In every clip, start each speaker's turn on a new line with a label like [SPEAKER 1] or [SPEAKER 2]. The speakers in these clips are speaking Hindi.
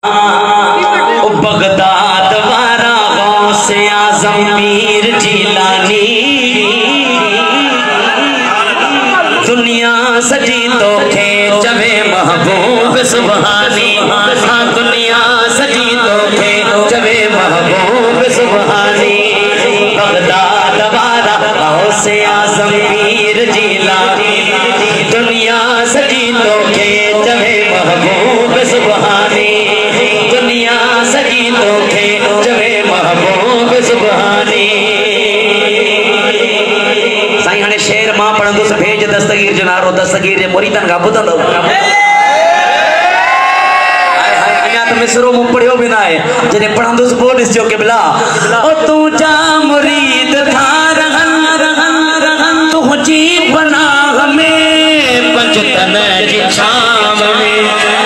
[SPEAKER 1] बगदाद वारा गौसे आज़म पीर जिलानी दुनिया सजी तो खे चवे महबूब सुबहानी हाँ दुनिया सजी तो खे चवे महबूब सुबहानी बगदाद वारा गौसे आज़म पीर जिलानी दुनिया सजी तो खे चवे महबूब सुबहानी दुनिया सजी तो खे चवे महबूब सुबहानी साईं हाणे शेर मां पढ़ंदुसि भेज दस्तगीर जो नारो दस्तगीर जे मुरीदनि खां ॿुधंदो अञा त मिसरो मूं पढ़ियो बि न आहे जॾहिं पढ़ंदुसि पोइ ॾिसजो कि बिला ओ तुंहिंजा मुरीद था रहन तुंहिंजी पनाह में पंजतन जी छांव में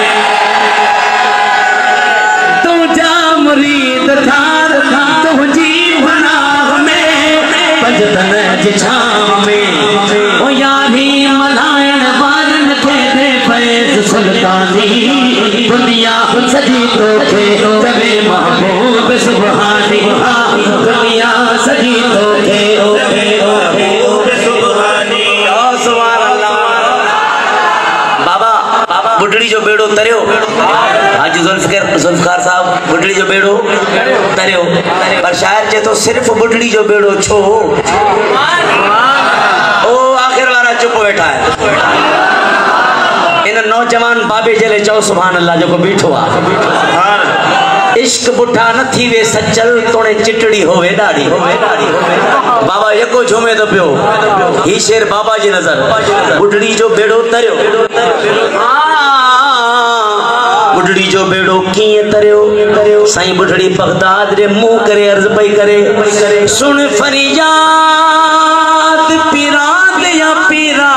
[SPEAKER 1] तुंहिंजा मुरीद था तुंहिंजी पनाह में पंजतन जी छांव में ओ यारी मल्हाइण वारनि खे दे फैज़ सुल्तानी दुनिया सजी तो खे चवे महबूब सुबहानी दुनिया सजी तो खे महबूब सुबहानी सुभान अल्लाह। बाबा बुढ़ड़ी जो बेड़ो तरियो हाजी जुल्फकार साहब बुढ़ड़ी जो बेड़ो तरियो पर शायर जे तो सिर्फ बुढ़ड़ी जो बेड़ो छो ओ आखिर वारा चुप बैठा है इन नौजवान बाबे जले चो सुभान अल्लाह जो को बीठो आ इश्क बुढ़ा न थी वे सचल तोड़े चिटड़ी होवे दाढ़ी बाबा यको झूमे तो पियो ही शेर बाबा जी नजर बुढ़ड़ी जो बेड़ो तरियो बुढ़ड़ी जो बेड़ो किए तरियो साईं बुढ़ड़ी बगदाद रे मुंह करे अर्ज पई करे सुन फरियाद पीरा या पीरा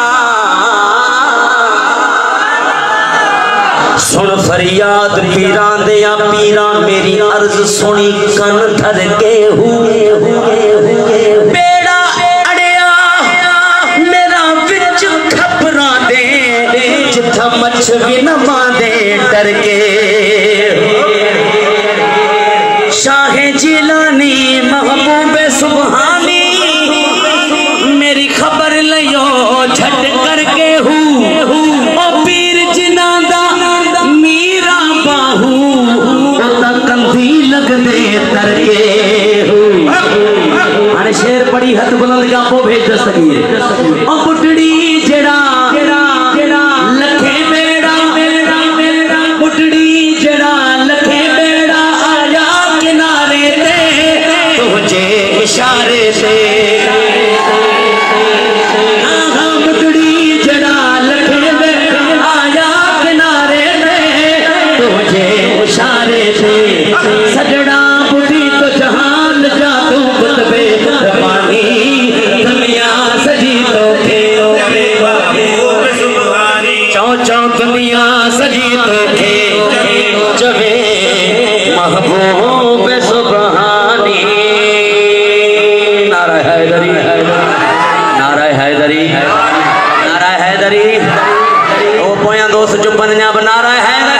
[SPEAKER 1] सुन फरियाद पीरा दे या पीरा मेरी अर्ज सुनी कन धर के हुए बेड़ा अड़िया मेरा विच खपरा दे जिथा मछ भी न मांदे डर के शाहे जिलानी महबूब सुबहानी मेरी खबर लियो झट करके हूँ ओ पीर जिनादा मीरा बाहू कंधी लग दे तरके अरे शेर पड़ी हथ बुलंद का पो भेज दस्तगीर ओ बुढ़ड़ी जड़ा लखे बेड़ा बुढ़ड़ी जड़ा लखे बेड़ा आया किनारे ते तुझे इशारे से सजड़ा बुढ़ी तो जहान जा तू कुतबे रबानी दुनिया सजी तो खे चौ चौ दुनिया सजी तो खे चवे महबूब सुबहानी नारा हैदरी नारा हैदरी नारा हैदरी ओ पोया दोस्त चुपन जा नारा हैदरी